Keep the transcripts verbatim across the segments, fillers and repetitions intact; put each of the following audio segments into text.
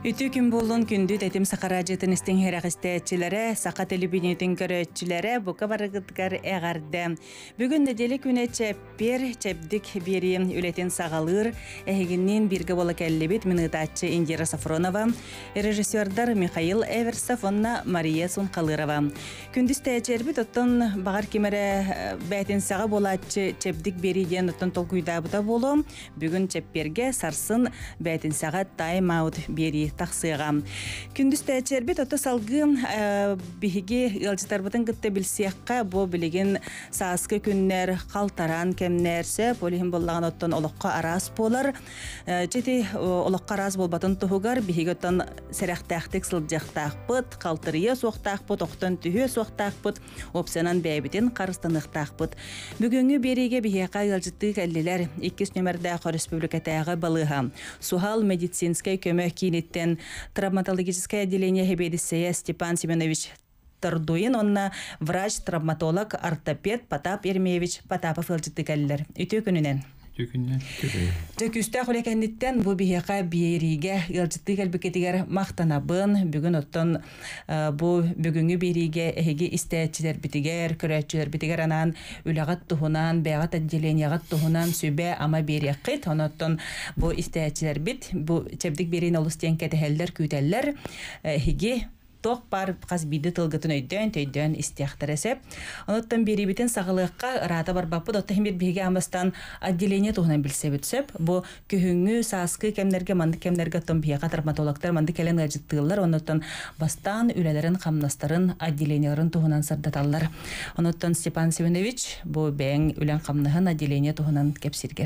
Үтü күн болун күндү тетим сакаражытын истин херагистечилere, сака телебинетин көрөччүлere бука барыгыткар эгарды. Бүгүн неделе күнө чеппер, чепдик бери үлетин сагалыр, эгиннин бирге бола келлебит минытачы Индира Сафронова, режиссердар Михаил Эверсов, онна Мария Сункалырова. Күндүс течербит оттон багар кимере бәтин сага болачы чепдик бери ден оттон толкуйдабыта болу. Бүгүн чепперге сарсын бәтин сага тайм-аут бери тақсыға. Күндүс тәчербет ота салғы биһиги ылжытарбытын кытта билсияққа бу билеген сааскы күннер қалтаран кемнерсе полихин боллаған оттон олыққа арас болар. Жети олыққа арас болбатын тұхугар биһиги оттон сәрәқтәқтік сылжақтақпыт, қалтырия соқтақпыт, оқтан түйе соқтақпыт, опсанан бәйбітін қарыстанықтақпыт. Бүгінгі береге биһиға ылжыттық әллелер иккис нөмірді республикатағы балыға. Сухал медицинскай көмөк кейнеттен травматологическое отделение Хебедисея Степан Семенович Тордуин, онна врач-травматолог, ортопед Потап Ермеевич Потапов ылжыттыкаллар. Үтө күнүнен. Төкүстә хулекендиттен бу биһига биериге ылжыттык элбекетигер мактанабын. Бүгүн оттон бу бүгүнгү биериге эһиги истәчилер битигер, көрәчилер битигер анан үләгат тухунан, бәгат отделениягат тухунан сүбә ама биереккет. Оноттон бу истәчилер бит, бу чепдик берин олустен кетеллер, күтәлләр эһиги тоқ бар қаз биді тылгытын өйден, төйден истияқтаресеп. Оноттан бері бітін сағылыққа рата бар бапы, дотта хембет бігі амастан отделение туғынан білсе бүтсеп. Бұ көхіңі саскы кемнерге, манды кемнерге оттан бияға травматологтар, манды кәлен ғажыттығылар, оноттан бастан үлелерін, қамнастарын, отделенияларын туғынан сардаталар. Оноттан Степан Семенович бұ бәң үлен қамнығын отделение туғынан кепсергер.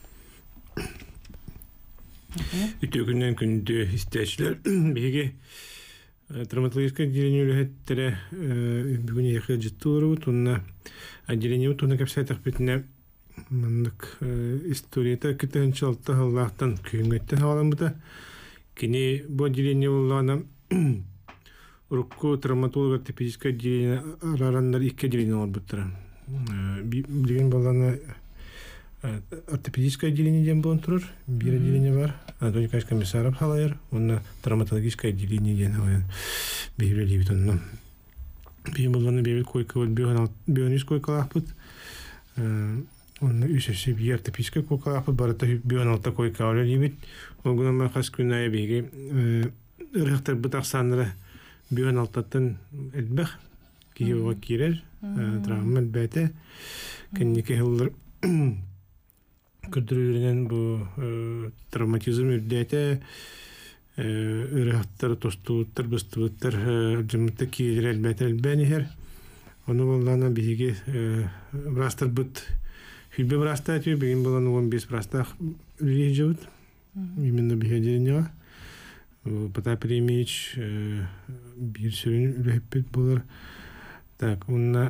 Үтө күннен күнді истәчілер бігі травматологическое отделение үлэхеттері бүгін еқі жытты олар бұд. Отделение бұд, оны кәпсайтақ бетіне мандық историята күтігінші алты ғаллақтан күйінгетті ғалам бұда. Кені бұл отделение олағына ұрыққы травматолог ортопедическое отделение арарандар екі отделение олар бұдтыра. Білген баланы ортопедическое отделение ден болын тұрыр, бір отделение бар. Анатолий Каш комиссаров халайыр, онна травматологическое отделение ден халайыр. Бейбіл лебет онна. Бейбіл болғаны бейбіл койка бол, бейбіл койкалақ бұд. Онна үшесі бей ортопедическое койкалақ бұд, барыта бейбіл алта койка олы лебет. Олғына мақас күнайы бейге ұрықтар бұд ақсаныры бейбіл алтаттан әлбәқ кейі оға керер, травма әлбәті. Кәннеке ғылыр күрдірілінен бұл травматизм үрдәті үріғаттар, тостуыттар, бұстуыттар жымытты кейдер әлбәті әлбәні әр. Оны болғана бейге бірастар бұд хүлбе бірасты әтеу, бейген болғаны он бес бірастақ үлей жауыд. Именно бейгедерінеға. Потап Еремеевич бір сүрін үләйіппет болар. Так, онына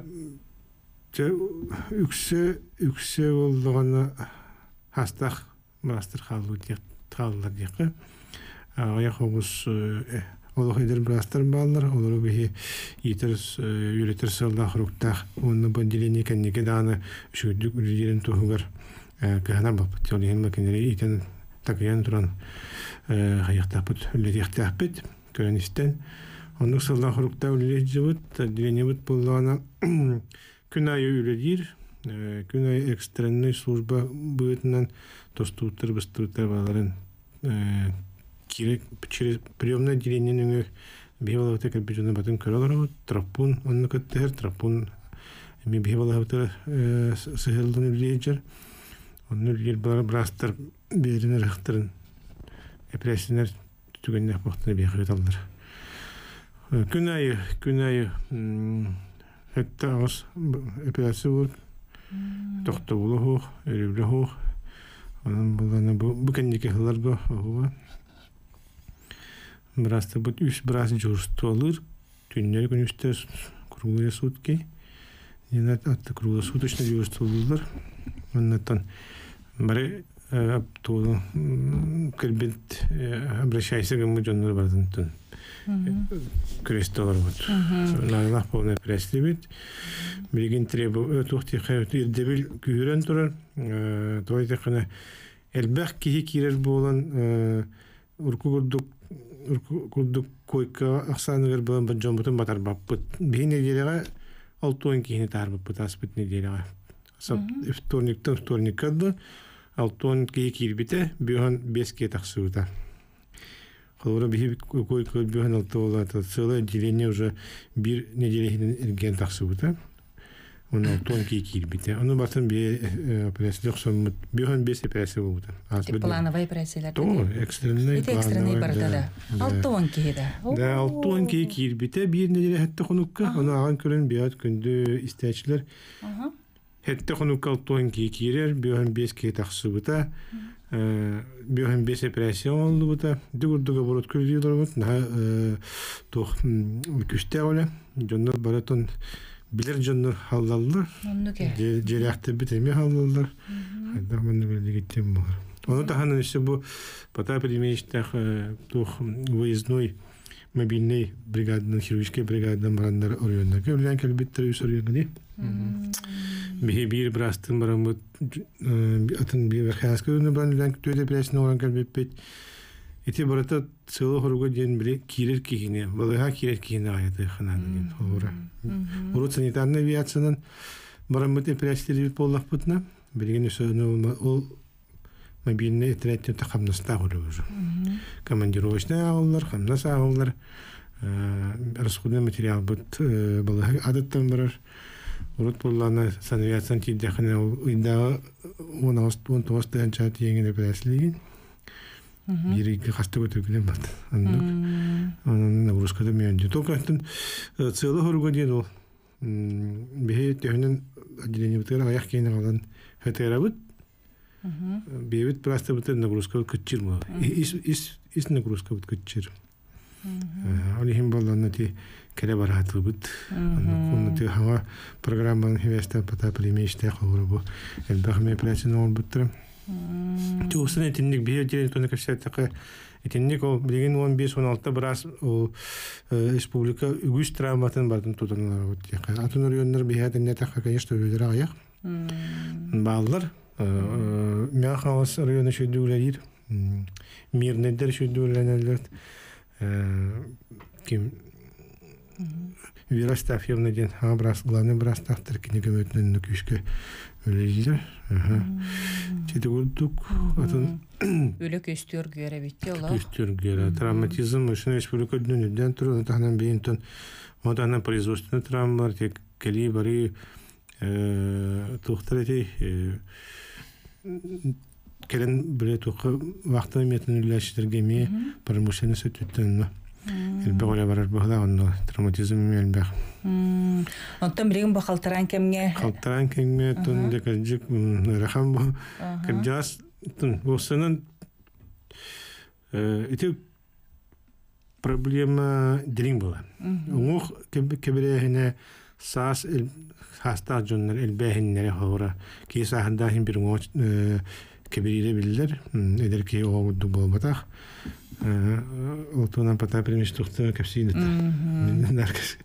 үксі үксі олдығаны хастақ бірастыр қалылар деқі. Аяқ оғыз олық едір бірастыр балылар. Олары бейі етір үйретір сылдақ рұқтақ. Оны бұл делене кәнеке дағаны үшігідік үрдерін тұғығыр кәғана бапыт. Олеген мәкенері етен тақиян тұран қаяқтақ бұд, үлетектақ бұд, көріністен. Оның сылдақ рұқтақ үлет жывыд, делене бұд болдағына күн айы үледер, күн айы экстренный служба бұйтынан тостуыттар, бұстуыттар баларын керек приемный отделениен өңі бейбалағыта компьютерны батын көралар ауыд, трапун, онны көттігер, трапун әме бейбалағыта сығылдың үлейджер, онны үлейер балар бірастар берін ұрықтарын әпірәсінер түгеннәк бақтыны бейқығыт алдар. Күн айы, күн айы Хәтта ағыз операция болып, тоқты болу хоқ, өребілі хоқ. Оның болғаны бұл кәндеке қылар бұл. Бірасты бұд үш бірас жүрісті олыр. Түннер күн үсті күргілі сұтке. Енат атты күргілі сұт үшіне жүрісті олылар. Оннаттан бәрі аптолы кәрбет обращайся гамы жонлар бардын түн. Кресті олар бұд. Нағылақ болына прәсті бет. Білген требу өтуқти қайыты ердебіл күйірен тұрар. Туайты қана әлбәқ кейі керер болын урку курдук урку курдук койка аксаныгар бан банжомбутун батар баппыт бин неделяга алтуон кийини тарбыппыт аспыт неделяга сап вторниктан вторникка да алтуон кии кирбите бюхан беске таксыута холора бихи койка бюхан алтуола целое отделение уже бир неделя эрген таксыута он алтуон кии кирбите аны батын бе операциялык соммут бюхан бес операция болута плановый операциялар то экстренный экстренный бардада алтуон киида да алтуон кии кирбите бир неделя хетте хунукка аны аган көрөн бият күндү истечилер хетте хунукка алтуон кии кирер бюхан бес кии таксыбыта бюхан бес операция болута дугурдуга болот көрдүлөр на тох күстэ оля жоннор баратон билер жоннор халлаллар жеряхты битеме халлаллар хайдаман билегеттем бар оны да ханын иши бу Потап Ильичтах тух выездной мобильный бригадный хирургический бригадный марандар орённар көлгөн келбеттер үсөргөнү бихи бир брастын барамыт атын бир хаскөнү бандан төдө пресне оран келбеппет эти барата целый хорго ден биле кирер кийине балага кирер кийине аяты ханадын ора урут санитарный авиациядан барамыт пресселер боллакпытна билген сөөнү ол мобильный третье тахамнаста уже командировочный аллар хамнас аллар расходный материал бут балага адаттан барар урут боллана санавиациян тиддехне инда он он тостан чат еңине преслеген Бирик хасты өтөкүлем бат. Аннык. Анын нагрузкада менде. Толкантын целый хорго ден ол. Бе төнүн отделение бутер аяк кейине калган хетерабыт. Бебит просто бутер нагрузка кытчырмы. Ис ис ис нагрузка бут кытчыр. Али хим балланы ти келе бараты бут. Аннык ти хава программаны хевестен Потап Ильичте хорго. Элбахме пресин ол буттыр. Тусын этинник бие дирен тоны каштака этинник ол билген он беш он алты брас о республика үгүс травматын бардын тутанлар вот атыныр йоннор биһаден нетака конечно өйдөр аяк баллар мяхалас районы шөйдүләр мирнедер шөйдүләнәләр ким Вирастафьевна ден абрас главный брас тахтыр книга өтнөн күшкө өлейлер. Ага. Чеде гурдук атын өлө көстөр гөрө битти ола. Көстөр гөрө травматизм ушуна республика дүнүдөн туру тахнан бейинтон моданан производственный травмалар тек кели бары э тухтарати келен биле тука вакытын метнен үлөштөргө ме промышленный сөтүттөн البغل برر بهذا إنه تروماتيزم من البخ. أنتم بريم بخلطران كمية. خلطران كمية تون دكتور رقم به كجاس تون وصلنا إتى проблема درينبلا. ومخ كب كبره هنا ساس هاستا جنر الباهن نره هورا كيسا هنداهم برموش كبيرة بالدر إذا كي هو الدبل بتاع Олтунан Потап Ильич тухты капсинет. Наркос.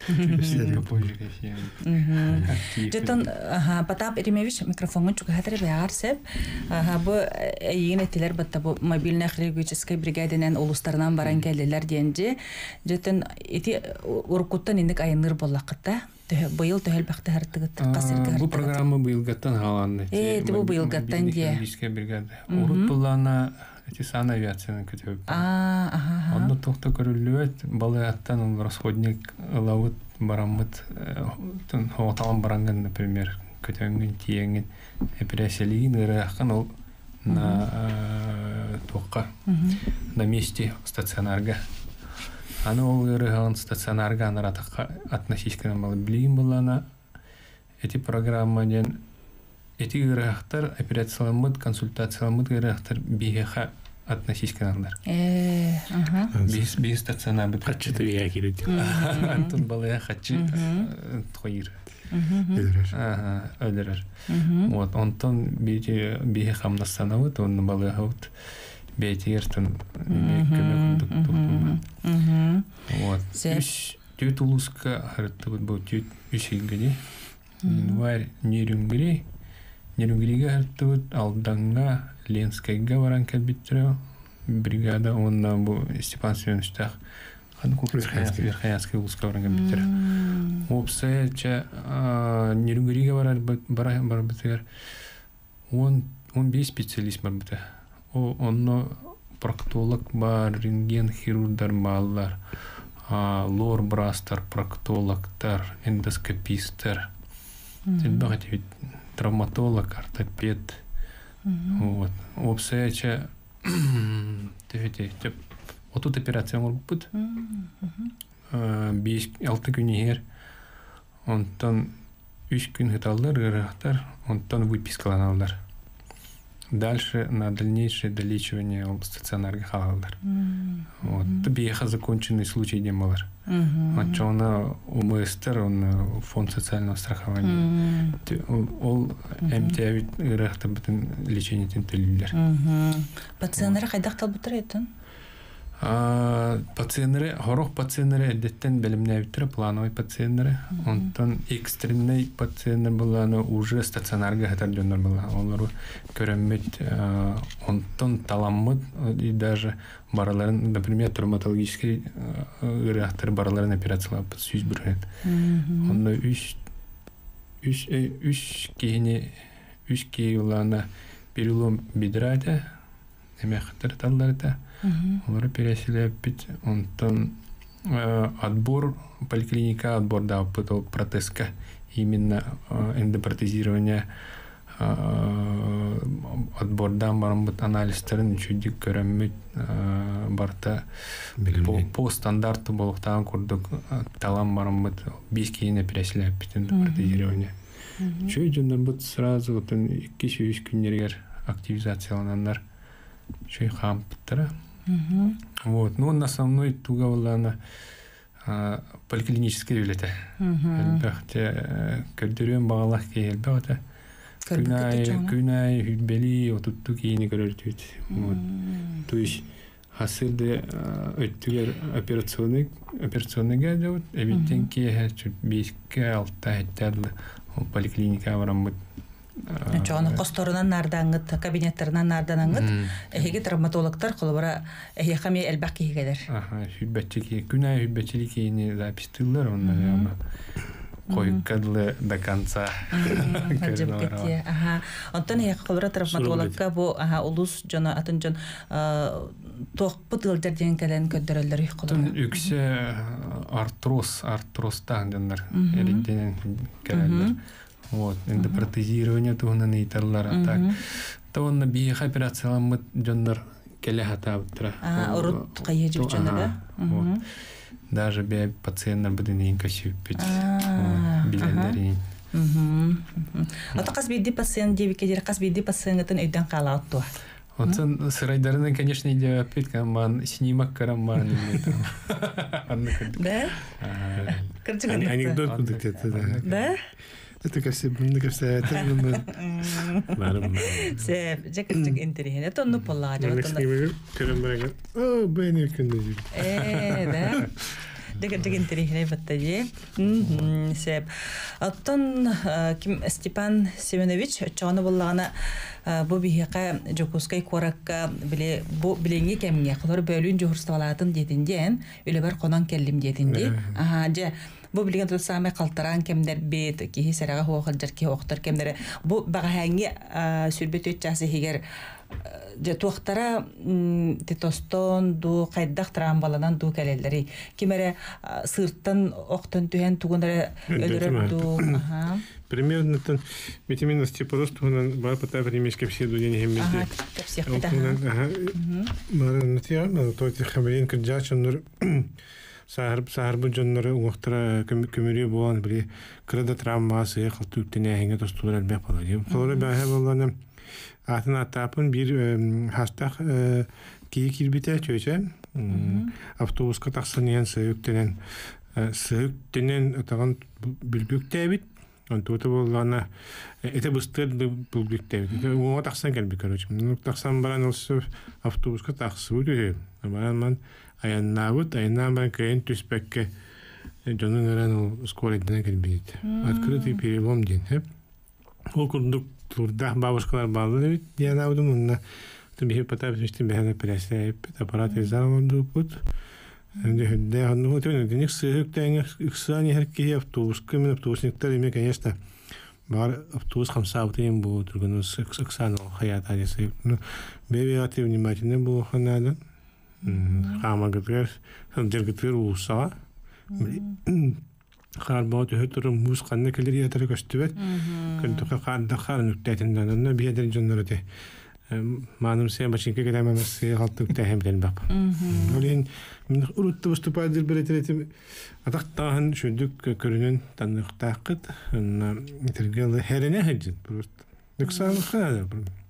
Жетон Потап Ильич микрофонун чуга хатыр баарсып, бу ийгенетилер батта бу мобильный хирургическая бригадынан улустарынан баран келдилер денди. Жетон эти уркуттан индик айныр боллакта. Быйыл төхөл бакты хартыгыттыр касырга. Бу программа быйылгаттан халанды. Э, бу быйылгаттан ди. Хирургическая бригада. Урут буллана эти сан авиацияны көтөп. А, ага. Онда тохта көрүлөт, балы аттан ул расходник лавыт барамыт, тон хаваталан баранган, например, көтөнгөн тиеңин операциялыгын ыракан ол на токка на месте стационарга. Аны ол ырыган стационарга анаратакка относительно мал билим булана эти программаден эти ырактар операцияланмыт, консультацияланмыт ырактар бихеха относительно. Э, ага. Бис бис стационар бит. Хачты я кирет. Антон балая хачы тойыр. Ага, өлөрөр. Вот, онтон бити бихехамна станавыт, он балая хот. Бейтертон көмөк туктум. Вот. Үч түт улуска харытты бу түт үч илгеди. Вар нерүнгри Нерүнгриге харытты алданга Ленскайга баран калбиттире. бригада, он на бу Степан Семеновичтах. Хан купил Верхоянский узкого компьютер. Опция, че нерюгрига барар барар барбитер. Он он без специалист барбитер. О он проктолог бар, рентген хирургдар баллар, лор брастер, проктологтар, эндоскописттер. Тем более травматолог, ортопед. Вот. Опция, че Тэвэтэй. Вот тут операция может Биш алты күн егер. Онтан үч күн хыталдар, ырахтар, онтан выпискаланалар. Дальше на дальнейшее долечивание в стационарных халалдар. Вот. Биеха законченный случай демалар. Вот что он УМСТР, он фонд социального страхования. Ол МТА ырахта бутын лечение тентелилер. Пациенттер кайдак талбыттыр этен? Пациенттер, хорох пациенттер эдеттен белемнәбиттер, плановый пациенттер. Онтан экстренный пациенттер буланы уже стационарга хатардjonlar була. Олар көрәммет, онтан таламмыт и даже бараларын, например, травматологический ырахтар бараларын операциялап сүз бүрген. Онда үч үч үч кейне үч кейлана перелом бедра да, эмехтер талларда. Олар переселяют пить, он там отбор поликлиника, отбор да, потом протезка, именно эндопротезирование, отбор да, барамбут анализ сторон чудик көрәммет барта по стандарту болуктан курдук талам барамбут бес кейіне переселяют пить эндопротезирование. Чудик бут сразу вот iki üç күннергер активизацияланандар. Чой хам питтера. Вот, ну на основной туга была поликлиническая билета. Әлбәттә, көрдөрөн багалак келбәтә. Күнай, күнай хүтбели, отут тугыны көрөртүт. Вот. То есть хасылды өттүгер операционный операционныйга дәүт, эбиттен ки бешке алты хәттәрле поликлиника барам. Чоны косторунан нардаңыт, кабинеттеринан нарданаңыт, эһиге травматологтар колбара эһи хами элбак кигедер. Аха, хүббәчки, күнә хүббәчлеки не запистылар, онда койкадлы до конца. Ага. Онтан я колбара травматологка бу ага улус жона атын жон тоқпыт ылдар деген кален көдөрөлөр их колбара. Үксе артроз, артростан дендер, эриден календер. Вот, эндопротезирование тугунан ыйтарлар так. Тоонна биеха операцияланмыт жоннор келе хатаптыра. А, урут кайыжып жоннор. Вот. Даже бе пациенттер бидин кашып бит. Билендерин. Мм. Ата кас бидди пациент деби кедер кас бидди пациенттен өйдөн калаатту. Онтон сырайдарынан, конечно, идея питка ман снимак караман или Да? Анекдот будет это, да. Да? Это кажется, мне кажется, это нормально. Се, жакырчык интерехен. Это ну полажа. О, бени кенди. Э, да. Жакырчык интерехен баттаje. Мм, се. Оттон Ким Степан Семенович чоны буллагына бу бихека жокускай коракка биле бу биленге кемге колор бөлүн жохурсталатын дединден үлебер конон келдим дединди. Аха, же бу билген то саме калтаран кемдер бет ки сарага хоохалжар ки октор кемдер бу багаһанги сүрбөт өччасы хигер же туактара тетостон ду кайдак трамбаланан ду келелери кимере сырттан октон түһен тугунара өлөрөп ду аха примерно тан витамин остеопороз тугунан бар пата примешке все ду день хемде ага всех да ага мара натия на то те хамрин кджачнур сахар сахар бу жоннору уктара көмөрү болгон бир кырда травмасы калтүктене хенге тостулар бек болот. Колора баһа болгон атын атапын бир хастах ки кирбите чөчө. Автобуска таксанен сөйүктенен сөйүктенен таган билбүктебит. Онтото болгона эте быстыр билбүктебит. Уга таксан келби көрөчүм. Ну таксан баран олсо автобуска таксуу. Баран аяннабыт, аяннабан кайын түспәкке жонын өрән скоридден келбейт. Открытый перелом ден. Ол күрдік турда бабушкалар балды бит. Диянабыды мұнна تبيه بتاع بتشتري بهذا بريسة аппарат изарманду пут де де ну вот это никс тень иксани herki автобус кем автобусниктер име конечно бар автобус хамса утен бу тургуну иксано хаят алисы ну бебеати внимательно бу ханада хама гытыр дергытыр уса харбот хөтөр мус канны келер ятыр көстүбөт көнтөкө канда хар нүктетинден биедер жоннору маанам сен бачинке келемемес галтык тахем ден бап. Олин мен урутты выступать беретем. Атактан шүндүк көрүнүн таныктакыт. Интергел херене хеджит просто. Нуксан хана.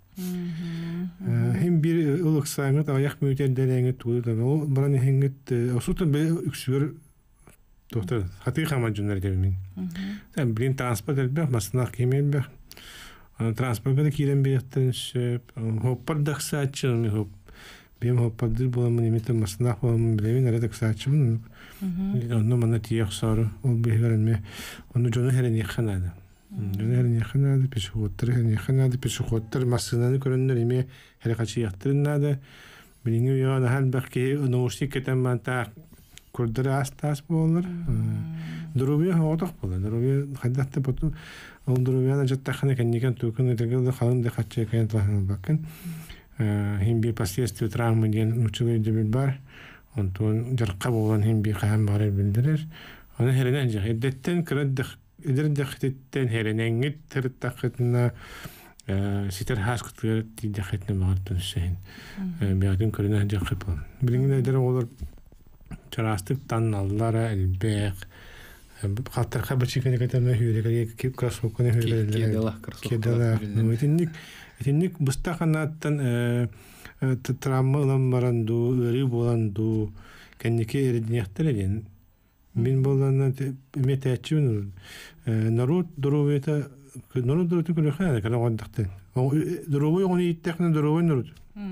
Хем бир улуксаңыт аяк мүтендереңе туудан ол бараны хенгет осутун бе үксүр доктор хаты хаман жөнөр дебин. Sen билин транспорт элбек масынак кемел бек. Транспортта кирен бияттанш хоппар даксачын хоп бем хоппадыр боламын эмете масынак боламын билебин ара даксачын онно мана тиек сары ол бегерме ону жону херен яханады жону херен яханады пешеходтар херен яханады пешеходтар масынаны көрөннөр эме херекачы яктырынады билиңи яна хал бакки университет кетен манта курдары астас болор дурубия оток болор дурубия хаддатта поту ол дурубияна жаттахана кенникен тукун дегел халын дехатчы кен тахын бакын хим би последствия травмы ден учулы дебил бар онтон жарка болгон хим би кам бар билдирер аны херенен жахиддеттен креддих идердехтен херенен тиртакытына ситер хаскыты дидехетне бартын шейн биядын көрүнө жакып билиңне дер олар чарастык танналлара элбек хаттар хабачикene кетеме хүйрегеге кеп кроссовканы хүйрегелер кедела нуетинник этинник бустаханаттан травмалам баранду өри боланду кеннике эрдинехтерен мен боланна метачун народ дровета народ дровета көрөхана кана гондактан дровой гони иттехне дровой народ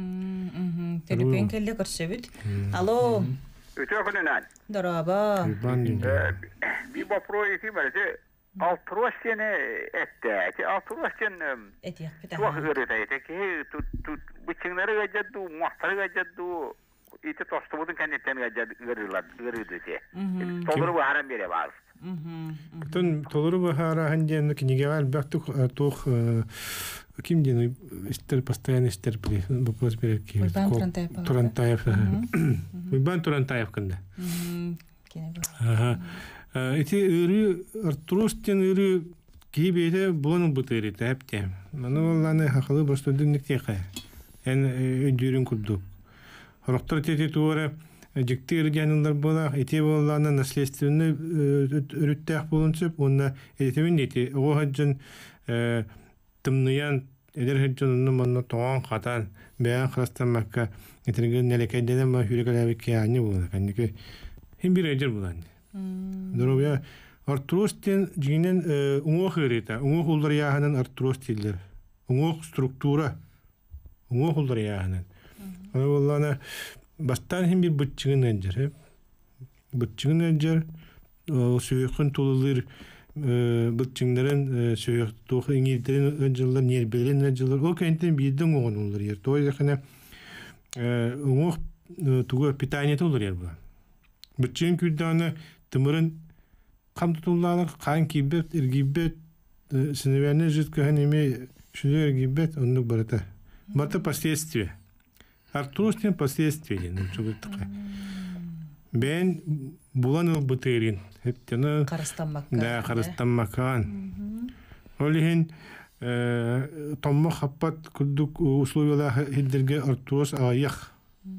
мм телефон келде көрсөбүт алло Ütökönään. Daraba. Bir baproyu ki böyle altruastiene ette. Ki altruastien Etiyak bir çok hırıdaydı ki tut tut bıçınları gacaddu, muhtarı gacaddu. İti tostubudun kendinden gacaddu gırılar, gırıydı ki. Toluru bu haram biri var. Bütün toluru bu haram diyen ki nigeval baktık tuh kim diyen ister постоянно ister bir вопрос bir ki. Турантаев. Уйбан Турантаев кында. Ага. Эти өрү Артурустен өрү кибеде бонун бутыры тапты. Маны олланы хакылы бостодунник тека. Эн өндүрүн курдук. Роктор тети туора жиктер жанылар бола, эти болланы наследственный өрүттәк болунчуп, онна этемин эти огоджын тымныян эдер хеджонун манна тоон катан бәян храстамакка этерген нелекеден ма хүрегелебекке аны болду. Кандык хим бир эжер булан. Дөрөбә Артуростен жинен уңо хырыта, уңо холдар яһанын Артуростиллер. Уңо структура. Уңо холдар яһанын. Аны болланы бастан хим бир бутчыгын эжер. Бутчыгын эжер сөйкөн тулулыр бутчыңдарын сөйөк тух иңирдерин өжөлөр нербелен өжөлөр о кенттен бирден оңолор ер. Той жакына уңо тугу питание толор ер бу. Бутчың күданы тымырын кам тутулалар кан кибет иргибет синевене житкө ханеме шүлөр гибет оннук барата. Барта последствия. Артурстен последствия ну чугуттка. Бен буланы бутырин хептени карастанмакка. Да, карастанмаккан. Олихин томмо хаппат кудук условиялар хиддерге Артурс аяк.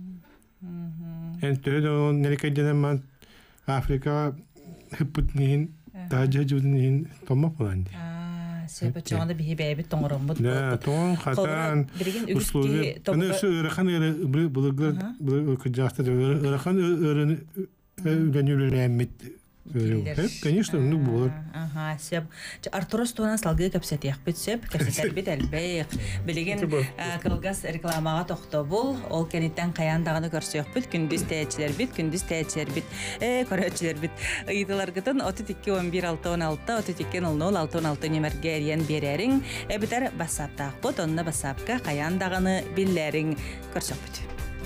Энтөдө нелекеден ман Африка хеппутнин тажажуднин томмо боланди. А, себеп чоңда бихи бэби тоңоромбут. Да, тоң хатан условия. Аны сөрхан эре булгар бул кыжаста өрхан өрөн үлөнүлөмит Конечно, ну булар. Ага, сеп. Артурос туна салгы кепсетиях бит сеп, кепсетер бит әлбәй. Билеген кылгас рекламага тохтобул, ол кенеттен каяндагыны көрсөк бит, күндүз тәчләр бит, күндүз тәчләр бит. Э, көрөчләр бит. Ыйдыларгытын отуз эки он бир алты он алты, отуз эки ноль ноль алты он алты нөмергә ян берәрең. Э битәр басаптак бут, онны басапка каяндагыны билләрең көрсөк бит.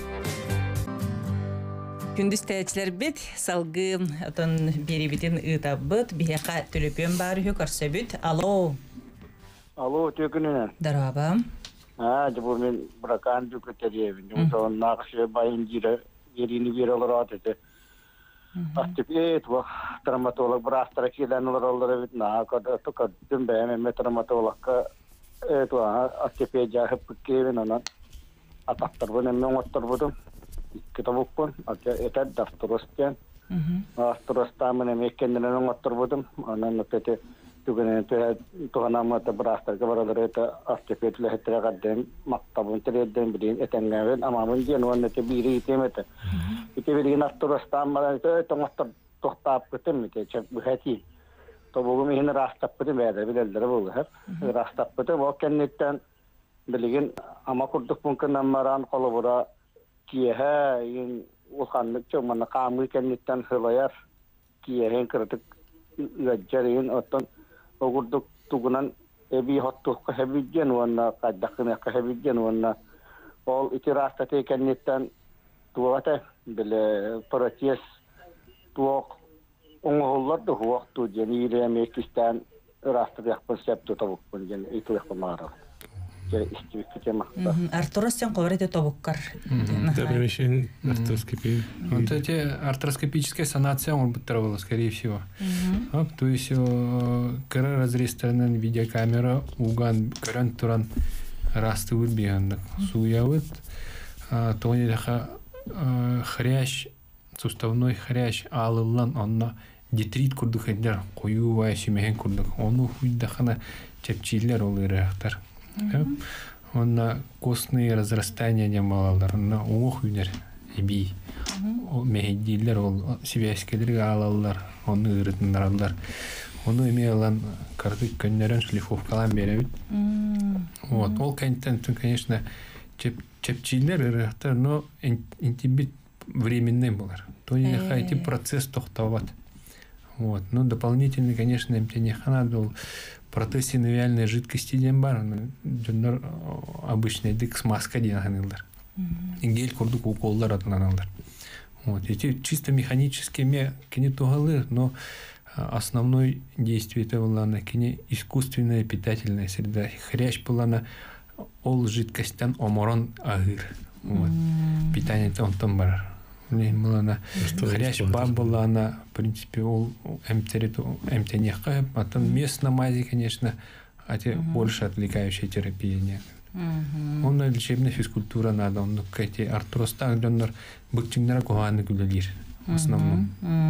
Күндүз тәчләр бит, салгы отон берибитин ытабыт, бияка төлөпөн бар ху көрсөбүт. Алло. Алло, төкүнүнөн. Дараба. А, жобо мен бракан жүкөтөрөбүн. Жомсон накшы байын жире, ерини бир алар атыты. Аттепет ва травматолог брастра килен алар алар бит на када тока дүмбе мен травматологка этва аттепет жахып кевен анан атактар менен мен оттурбудум. Kitabukpun, ada itu daftaroskan. Daftarostamene mekendenen oturbudum. Anan pete tugene te tuhanama te brastar kabaralare te astepetle hetra gadden maktabun teredden bidin etengaven amamun jenwan te biri temete. Ite biri daftarostamala te tomatar tohtap ketemite chep buhati. To bugum hin rastapte bede bideldere bugu hep. Rastapte bokennetten bilgin ama kurduk mumkin namaran kolobura kiyehe yin uhanlık çömana kamı kennetten hılayar kiyehen kırdık gajjarin otan ogurduk tugunan ebi hottu kahebijjen wanna qaddaqna kahebijjen wanna ol itirastate kennetten tuwata bile proces tuwak ongohullar da huwaktu jenire mekistan rastat yakpın septu tabukpun jen itu yakpamara Артурос сен коврете тобуккар. Да, примещен артроскопия. Вот эти артроскопическая санация он бы требовала, скорее всего. То есть, когда разрезанная видеокамера, уган, каран туран растут беган, суявит, то они такая хрящ, суставной хрящ, алылан, он детрит курдухайдар, коювая семейн курдух, он уйдахана чепчиллер олырахтар. Он на костные разрастания не малалар, на уохюнер иби. Мехидиллер ол сибяскелерге алалар, он ырытындаралар. Он имелан картык көннерен шлифовкалан беребит. Вот, ол контент, конечно, чепчиллер ырыхтар, но интибит временный булар. То не эти процесс тохтават. Вот, но дополнительно, конечно, имтенехана был протез синовиальной жидкости дембар, дөннөр обычный дик смазка деген ханылдар. Гель курдук уколлар атыланалар. Вот эти чисто механические кинетугалы, но основной действие это была кини искусственная питательная среда. Хрящ была на ол жидкостян оморон агыр. Вот. Питание там там бар. Не была на хрящ была на, в принципе, ол эмтериту эмтенеха, а там местная мази, конечно, а те больше отвлекающая терапия не. Он на лечебная физкультура надо, он какие артроз так донор бычиннера куганы гулялир в основном.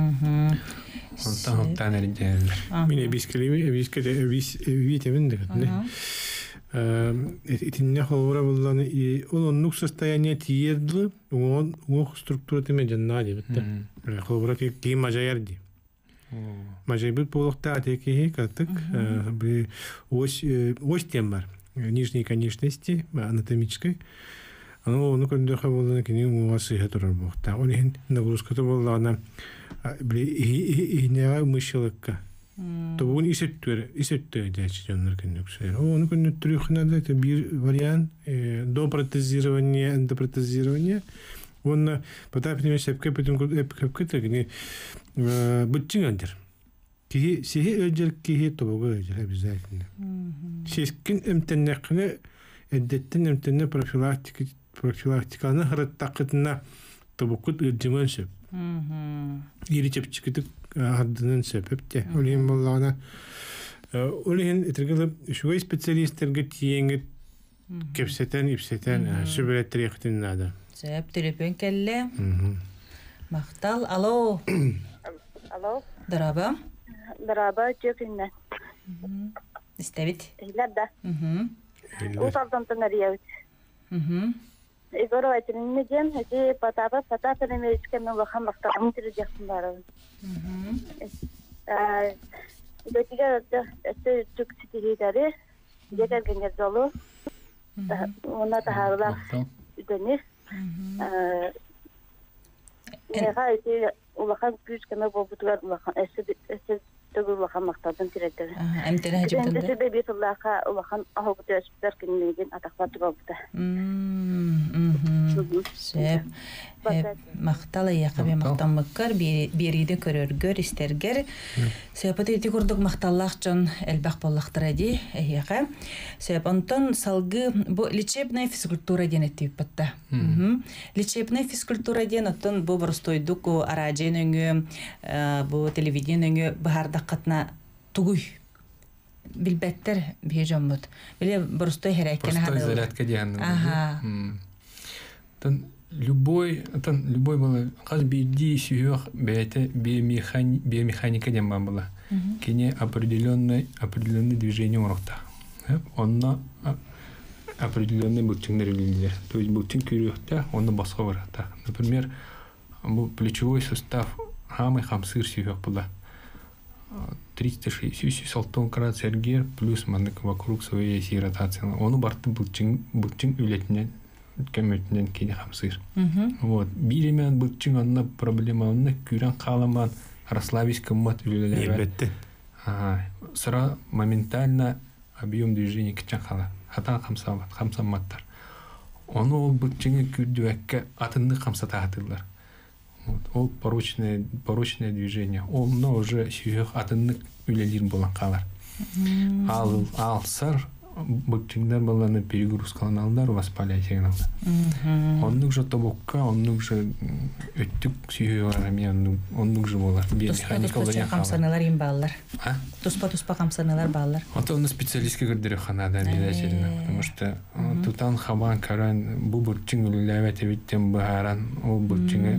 Он там танер делает. Меня бискали, бискали, бис, витамин да, не? Этинне холора булланы и он нук состояние тиердлы, он ух структура теме жаннади битте. Холора ки ки мажаярди. Мажайбит полукта атеки катык би ось ось тем бар. Нижние конечности анатомической. Оно ну когда хаволна кини муасы хатурар бухта. Он ин нагрузка то буллана би и не мышелка. То он исеттер, исеттер дячи жаннар кеннексер. О, ну кенне трюхнада это бир вариант до протезирования, эндопротезирования. Он потом пример сепке потом эпкепке тегни бутчингандер. Ки сихи öjер ки то бого öjер обязательно. Сескин эмтеннекне эддеттен эмтенне профилактика профилактиканы хараттакытына тобукут öjемөн сеп. Мм. Ири чепчикитик аддынан себепте. Олин боллана олин этергеле шуй специалисттер гетиеңет кепсетен ипсетен сүбелеттерихтин нада. Сеп телефон келле. Мактал. Алло. Алло. Дараба. Дараба чекинне. Истебит. Лада. Мм. Усалдан танарияут. Мм. Игорь Вайтин дем, эти потапа потапа на медичке мы лохам лохтам тирдяхтын бары. Мгм. Э, Докига это чук ситидаре, декер генгер жолу. Она тахарла үдәнес. Э, Нега эти улахан күч кеме бобутугар улахан эсе эсе төгүл улахан мактадан тирәтер. Әмтәне Эти җибдәндә. беби сулаха улахан ахыгы төшпәр кинеген атаклап булды. Мм. Сеп. Мактала якыбы мактамыккар бериде көрөргөр истергер. Сепат эти курдук макталлах жон элбах боллактыр ди. Яка. Сеп онтон салгы бу лечебная физкультура денетип батта. Мм. Лечебная физкультура ден оттон бу борстойдук араженеңе бу телевидениеңе бахарда катна тугуй. Билбеттер бежомут. Биле борстой хереккен Просто зарядка дианны. Ага. Тан любой, тан любой было каз биди сүйөх бете биомехани биомеханика дем было. Кене определенное определенное движение урокта. Онна определенные булчингдер билдер. То есть булчин күрөктө, онда башка бар. Например, бу плечевой сустав хамы хамсыр сүйөх было. триста шестьдесят градусов сергер плюс мандык вокруг своей оси ротации. Он барты булчин булчин үлетинен кемөтүнөн кене хамсыр. Вот. Биремен булчин анна проблема анна күрөн каламан расслабись кыммат үлелер. Элбетте. Ага. Сыра моментально объем движения кичен кала. Хата хамсамат, хамсаматтар. Оны ол булчинге күрдүөккө атынды хамсатаатылар. Вот. Ол порочное, порочное движение. Ол но уже сүйөх атыннык үлелер болан калар. Ал ал сар бутчингдер баланы перегрузкаланалдар, воспалие сигналда. Оннук же тобукка, оннук же өттүк сүйөөрами, оннук же болар. Биомеханика болар. Камсаналар им баллар. А? Туспа-туспа камсаналар баллар. Вот он специалистке гырдыры ханада обязательно, потому что тутан хабан каран бу бутчинг үлеләвәт биттен бахаран, ол бутчингы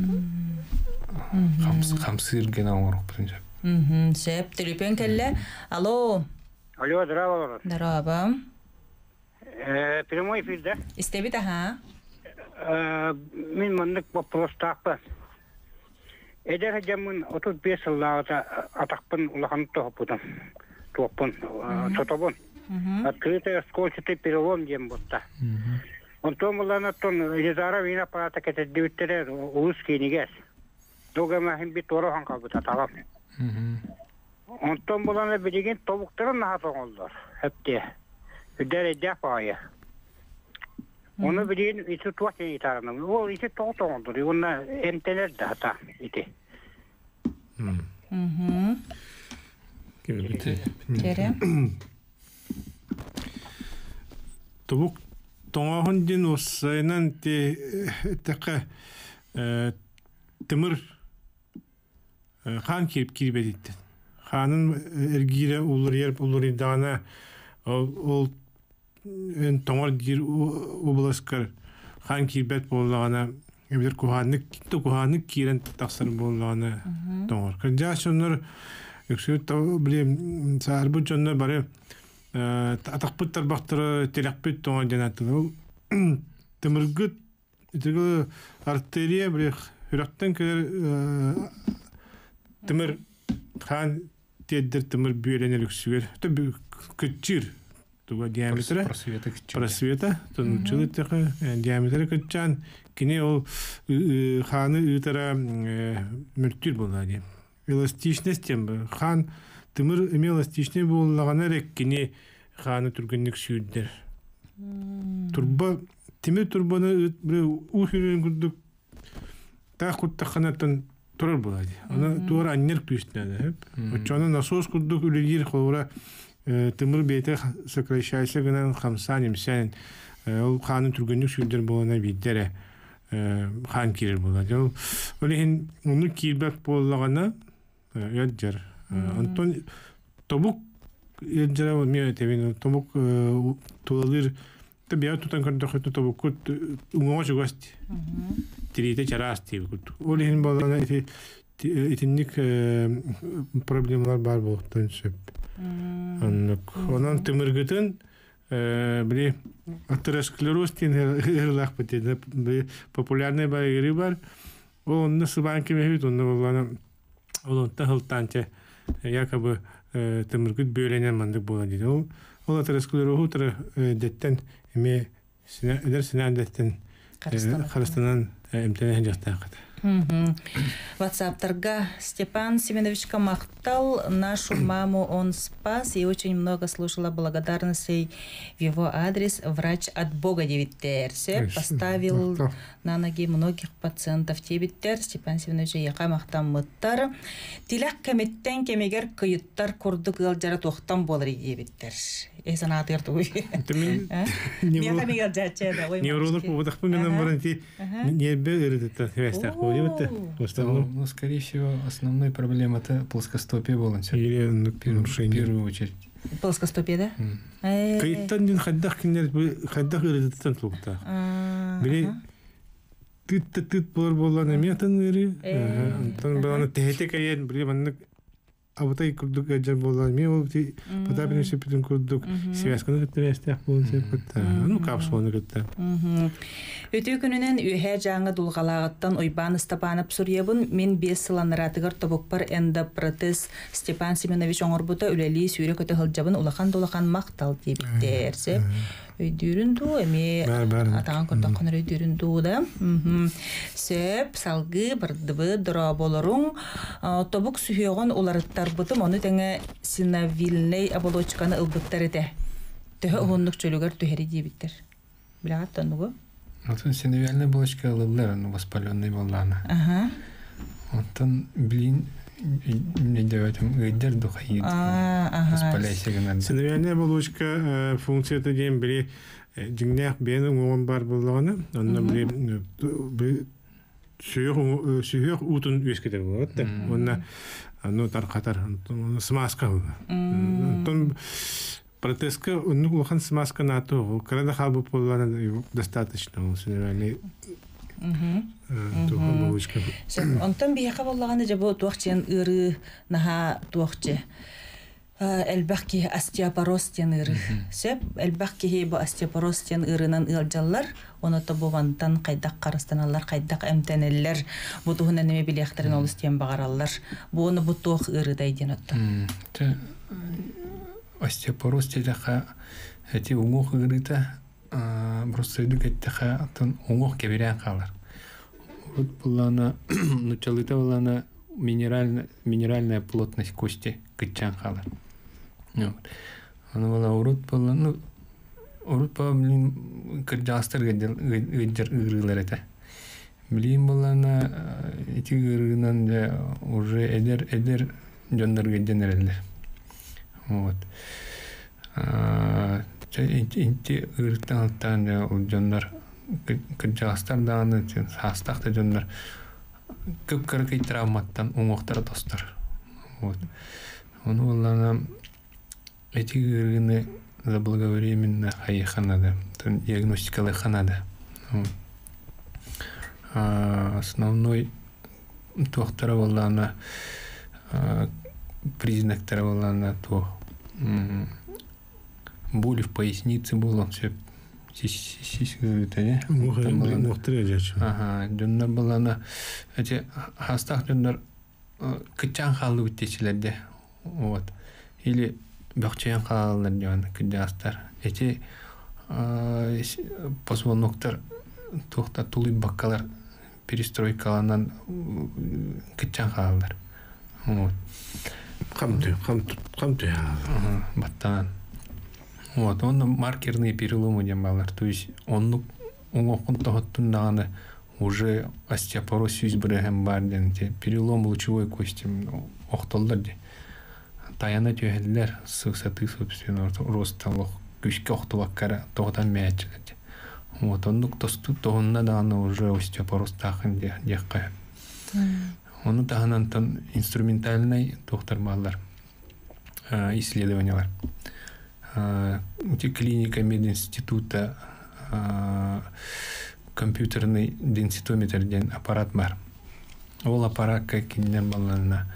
хамсыр гена оңорук принцип. Мм, сеп телефон келле. Алло. Алло, здорово. Здорово. Э, прямой эфир, да? Истебит, ага. Э, мен мандык вопрос тақпы. Эдер жамын отуз беш жылларда атақпын улахан тоқпыдым. Тоқпын, тотобын. Открытый скользкий перелом дем болта. Онтон булана тон езара вина аппарата кетет дебиттерер улус кенигес. Дога махин бит орохан калбыта талап. Онтон булана билеген тобуктарын нахатын олдар. Хепте. Үдәре дәпая. Оны билеген исі туасын итарының. Ол исі тоғытын олдар. Оны эмтелер да хата ити. Мгм. Тере. Тобук тоңаһын дин уссайнан те тәкә тимир хан кирип кирбедитти. Ханын эргире улур ерп улур идана ол эн тоңар дир обласкар хан кирбет боллагана эбир куханнык китте куханнык кирен тахсыр боллагана тоңар. Кыржа шоннор өксөт билем сарбы жоннор бары атақпыттар бақтыры телақпет тоңар жанаты. Тимиргыт итеге артерия бир хүрәктен келер тимир хан теддер тимир бүйренер үксүгер. Төбү күчүр. Туга диаметры Просвета кичен. просвета тончылы тәкә диаметры күчән кине ол ханы үтәрә мөртүр булады. Эластичность тем хан тимир эластичный буллаганы рек кине ханы түргенлек сүйдер. Турба тимир турбаны бир ухүрен күрдүк. Тахут таханатан турар булады. Аны туар аннер күстәде. Очаны насос күрдүк үлелер холора тимир бете сокращайся гынан хамсан имсен. Ол ханы түргенлек сүйдер булана бидере хан кирер булады. Ол ин уну кирбек боллаганы яджар. Антон тобук яджара ол мен тевин тобук тулалыр табиат тутан контакт тобук уңош гости. Трите чарасти. Ол ин боллаганы эти этинник проблемалар бар болуптан сөп. Аннык. Онан тимиргытын били атеросклероз тен ырлах бите популярный байгыры бар. Он на сыбанки мехит, он на он тахылтанча якобы тымыргыт бөленен мандык бола дейді. Ол ол атеросклероз утра деттен эме эдер синан деттен Харыстанан эмтенен жактакыт. WhatsApp-тарга Степан Семеновичка мақтал нашу маму, он спас и очень много слушала благодарностей в его адрес. Врач от Бога девиттер. Поставил на ноги многих пациентов девиттер. Степан Семенович яка мақтан мыттар. Тилак кеметтен кемегер кыйыттар курдук ылжара тоқтан болар девиттер. Эсан атыр туй. Невролог поводахпын менен баранти не бердет тестах. Ну, скорее всего, основной проблема это плоскостопие было. Или в первую очередь. Плоскостопие, да? Кайттан дин хаддах кинер хаддах ирдеттен тулта. Били тит тит болар болан эмиятан ири. Антон баланы техте кайен били маннык абытай курдук ажар болан ми ол ти потапин шепитин курдук связканы кеттестах болса кытта. Ну капсуланы кытта. Өтө күнүнен үйе жаңы дулгалагыттан ойбан Степанов сурьебын мен бес сыланыратыгар тобокпар эндопротез Степан Семенович оңорбута үлели сүйрө көтө хылжабын улахан дулахан мактал дейбиттерсе. Өйдүрүндү эми атаган көрдөн конор өйдүрүндү да. Сөп салгы бырдыбы дыра болоруң тобук сүйөгөн уларыттар бутум ону теңе синовильный оболочканы ылбыттар эте. Төхө оңдук чөлөгөр төһери дейбиттер. Билаттан дугу. Вот он синовиальная булочка лыблер, ну воспаленный боллана. Ага. Вот он, блин, не дает им гайдер духаид. Воспаляйся гнать. Синовиальная булочка функция это день бери джингнях бену он бар боллана, он бери сүйөх сүйөх утун үскетер болот. Онна ну таркатар смазка. Он протезка, ну, лохан смазка на то, когда халбу полана достаточно, синевали. Онтон бияка боллаганы жабо туакчен ыры наха туакче. Элбахки остеопороз тен ыры. Сеп элбахки хебо остеопороз тен ырынан ылжаллар, оны тобовантан кайдак карастаналар, кайдак эмтенеллер, бутугунан неме билектирин олус тен багараллар. Бу оны бутук ырыдай ден отто. Остеопороз телеха эти угох гырита просто идут эттеха атын угох кеберен калар. Вот булана началыта булана минеральная минеральная плотность кости кытчан калар. Вот. Аны бала урут булана ну урут по блин кыржастыр гыдыр гырылар эте. Блин булана эти гырынан уже эдер эдер жондар гыденерлер. Вот. А инти ыртан жондар кыржастар даны хастакта жондар көп кыркый травматтан оңоктар достар. Вот. Оны улана эти гырыны заблаговременно хайханада, диагностикалы ханада. Основной доктора улана признактары болана то боль в пояснице было все сисгыта ага жондар болана эти хастах жондар кычан халды үттечилерде вот или бакчаян халалар жон кыжастар эти позвоноктар тохта тулуй баккалар перестройкаланан кычан халалар вот Хамты, хамты, хамты. Баттан. Вот, он маркерные переломы демалар. То есть он он окунтахтун даны уже остеопороз сүйзбірігім бар денде. Перелом лучевой кости оқтолдар де. Таяна түйелілер сықсаты собственно росталық күшке оқтылаққара тоғдан мәйәтчілер де. Вот, он тосту тоғынна даны уже остеопороз тақын де деққа. Оны тағанантан инструментальный доктор малар исследованиялар. Уте клиника мединститута компьютерный денситометр ден аппарат бар. Ол аппарат как кинден балларына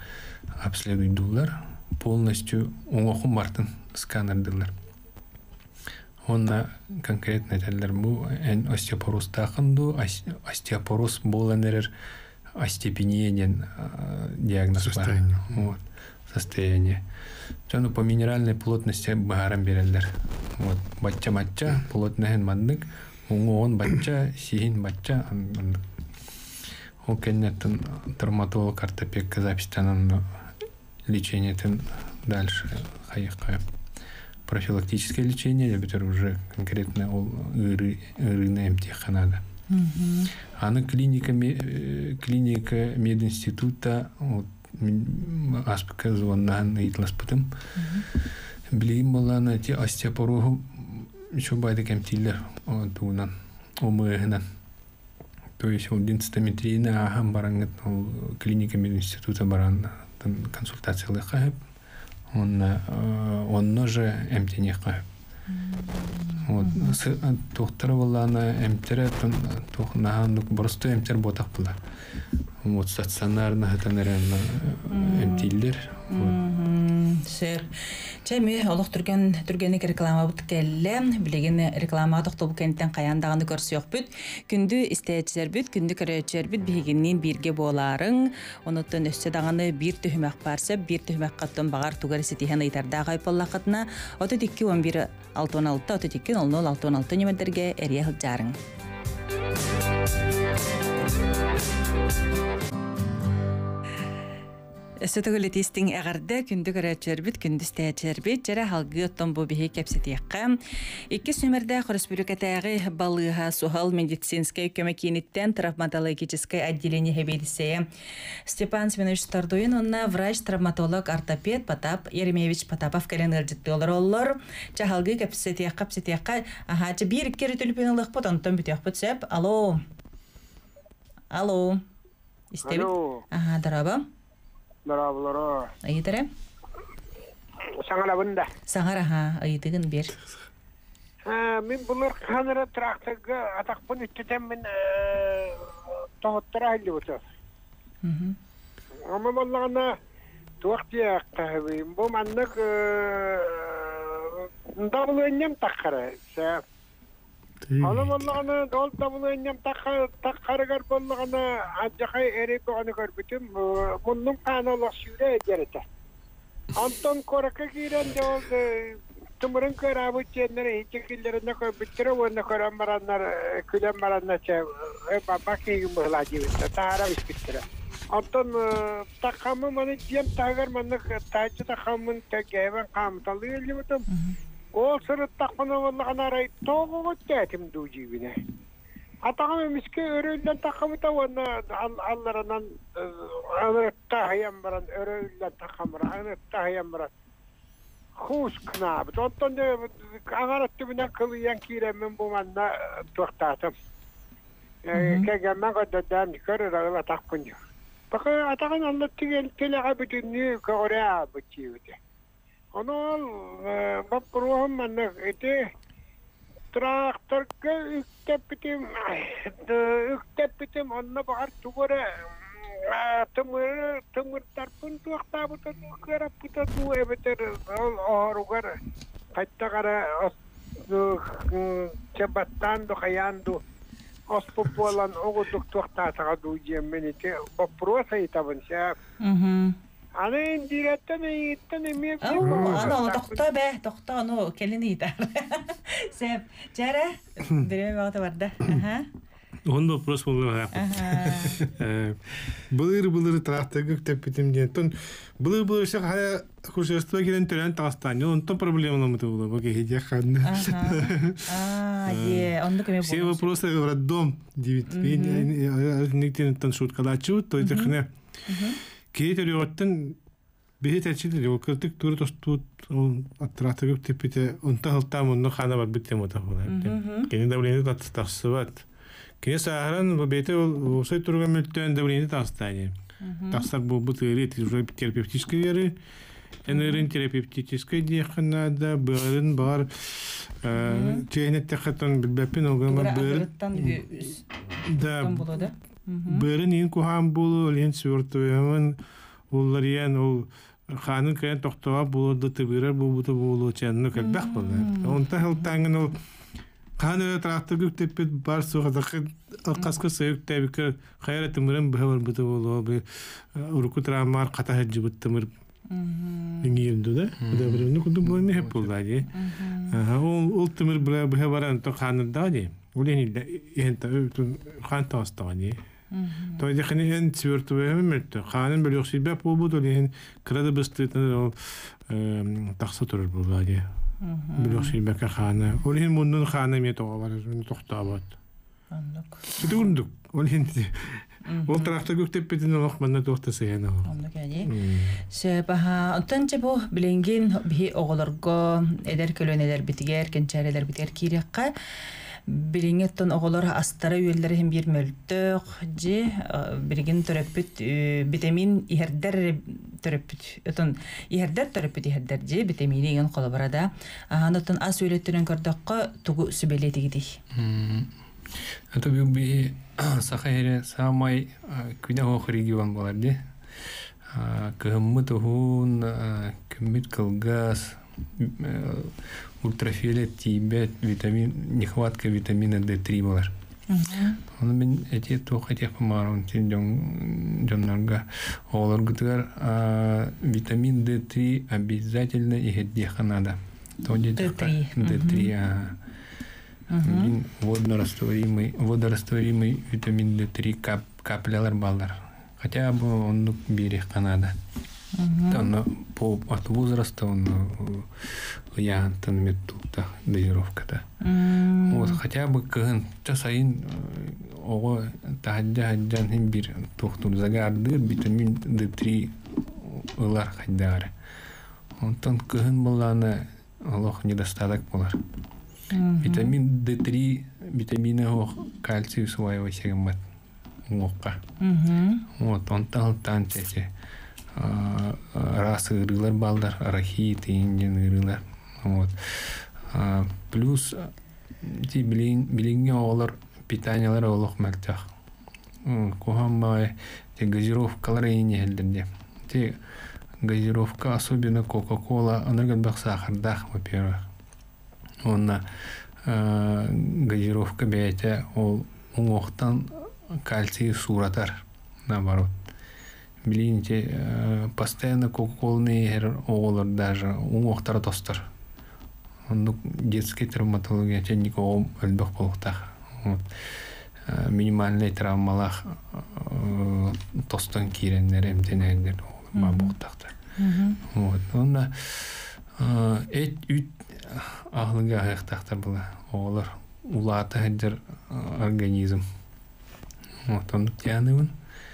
обследуйдулар, полностью оңоқым бартын сканердылар. Онна конкретно этелер бу эн остеопороз тахынду остеопороз боланерер остепенение диагноз бар. Состояние. Вот. Состояние. Жана по минеральной плотности баарам берелер. Вот. Батча-батча плотныгын мандык, уңуон батча, сихин батча мандык. Ол кеннеттен травматолог ортопед запистанын лечениетен дальше хайыкка. Профилактическое лечение, это уже конкретно ырына эмтиханада. Аны клиника клиника мединститута аспека зоннан ыйтласпытым. Билим болана те остеопорозу еще байды кемтиллер туунан омыгынан. То есть ол денстометрийна ахам барангат клиника мединститута баран консультациялы кайып. Он он же эмтенеха. Вот доктор валана эмтере тох наханук просто эмтер ботак була. Вот стационарно хатанерен эмтиллер. Сэр. Чами олох түрген түргенек реклама бут келле. Билеген реклама токтолуп кенттен каяндаганы көрсөк бүт. Күндү истечер бүт, күндү көрөчөр бүт бигиннен бирге боларың. Онуттан өссө даганы бир төһмөк барса, бир төһмөк каттан багар тугар сетиһен ыйтарда гайпаллакытына отуз эки он бир алты он алты отуз эки ноль ноль алты он алты нөмердерге эрия жарың. Сөтөгөлетистин эгерде күндү көрөчөрбүт, күндү стечербит, жара халгы оттон бу бихи кепсетиякка. Икки сөмөрдө Республикатагы балыга сухал медицинская көмөкиниттен травматологическое отделение хебедисея Степан Семенович Тардуин, онна врач-травматолог ортопед Потап Еремеевич Потапов келен ыржыттылар оллор. Жахалгы кепсетиякка, кепсетиякка, аха, жа бир икки рүтүлүпүн ылыкпыт, онтон бүтөкпүт сеп. Алло. Алло. Истебит? Аха, дараба. Дарабылары. Айдыры? Саңара бұнда. Саңара, ха, айдығын бер. Мен бұлыр қаныры трақтығы атақпын үттетен мен тоғыттыра әлі бұты. Ама болағына туақты яқты. Бұл маннық дабылы өнем таққары. Аны болағына дол дабылы өнем таққарығар болағына аджақай әрі бұғаны көрбітім. Мұнның қаналық сүйре әдерді. Антон Коракка кирен жол тумурун көрабы ченнер хичекиллеринде көрбүттүрө онда көрөн барандар күлөн барандар че баба кийин была жибитте тара бискиттире. Антон такамы маны жем тагар маны тачы такамын тегебен камталы элибитим. Ол сыры такманы боллаган арай тогого тетим дужибине. Атагам эмиске өрөйлөн такамыта онда алларынан аныкта хаям баран өрөйлөн такамыра аныкта хаям баран хуш кнаб тоттон де агаратты бина кылыян киремен буманна токтатым кегеммен коддам көрөрө такпын бака атаган алла тигел телега бүтүнү көрө бутчиүте онол бапруам манна эте тракторга үктепитим үктепитим онна бар тугора тымыр тымыр тарпын туактабыты көрөп бүтөтү эбетер оругар кайттагара чабаттан до хаянду оспополан огудук туактатага дуйемените бопроса итабынша аны индиреттен иттен эме аны токто бе токто аны келини итар сеп жара бире багыта барда аха Он вопрос был. Былыр былыр трактор тепитим дентон. Былыр былыр шах хая хушество кирен терен тастан. Он то проблема нам это было. Боги хидя хан. А, е, он докеме. Все вопросы в роддом. Девять. Никто тан шутка лачу, то это хне. Кейтер йоттен бихет ачил йокертик тур тостут от трактор тепите. Он тахалтам он хана бар битем ота хула. Кени давление тастасыват. Кесаран в бете усой турган мөлтөн давление тастани. Тастар бу бутырит уже терапевтической веры. Энерин терапевтической дехнада барын бар чейнет тахатан бепен огама бер. Да. Барын ин кухам булу лен сюртуямын уллариян ул ханын кайын тоқтоға болуды тыбырар болуды болу чәнні кәлбәқ болды. Онта хылтаңын ол хан өлі трактор көктеппет бар суғадақы қасқы сайық тәбікер қайыр әтімірін бұхавар бұты болу. Ұрықы травмар қата әджі бұттымыр еңгерді да. Бұда бірімді күнді болуыны хеп болды. Ол тымыр бұхавар әнті ханында де. Ол ең хан тағыстыға де. Тойды қаны ең цверту бәйімі мөлтті. Қанын бөлі өксейбәп бол бұд, ол ең қырады бұстыйтын ол тақсы тұрыр болды. Бөлі өксейбәкке қаны. Ол ең мұндың қаны мет оға бар, тоқта бәд. Бұды күндік. Ол ең ол тарақта көктеп бетін олық манна тоқта сайын ол. Ондық әне. Сөбаға, ұттан че бұл біленген бі оғылырғы әдер көлін әдер бітігер, кенчәр әдер бітігер кейрекқа Билингеттон оголор астара үйеллері hem bir мөлтөк же бирген төрөпүт витамин иһердер төрөпүт отон иһердер төрөпүт иһердер же витамин деген колобарада анатон ас үйлөттөрөн көрдөккө тугу сүбелетигиди. Это би сахаре самай күнә охригиван боларди. Кыммы тухун кыммит кылгас ультрафиолет тибет витамин нехватка витамина дэ три болар. Он мен эти то хотя помарун тен жон жоннарга олар гытыр витамин дэ три обязательно иһеддех надо. То дэ три водорастворимый водорастворимый витамин дэ три кап каплялар балдар. Хотя бы он берег Канада. Он по от возраста он я там метуда дозировка-то. Вот хотя бы кын часайн ого тахаджа хаджан хим бир тухтур загарды витамин дэ три улар хайдары. Он тон кын боланы Аллах недостаток болар. Витамин дэ три витамины ох кальций своего сегмент мокка. Вот он тал танчете. Расы рылар балдар, арахит, индин рылар. Вот. Плюс ти билинге олар питаниялар олох мальтах. Кухамбай те газировкалар ине элдерде. Те газировка, особенно Кока-Кола, она гад сахардах, во-первых. Онна газировка бейте ол уңохтан кальций суратар, наоборот. Билините постоянно Кока-Колный егер оғылыр даже уңоқтары тостар. Он детский травматология ченника ом өлбек болуқтақ. Минимальный травмалақ тостан кейрендер эмтенендер болуқтақты. Онда эт үт ағылыға аяқтақтар бұла. Оғылыр улаты әдер организм. Ондық тияны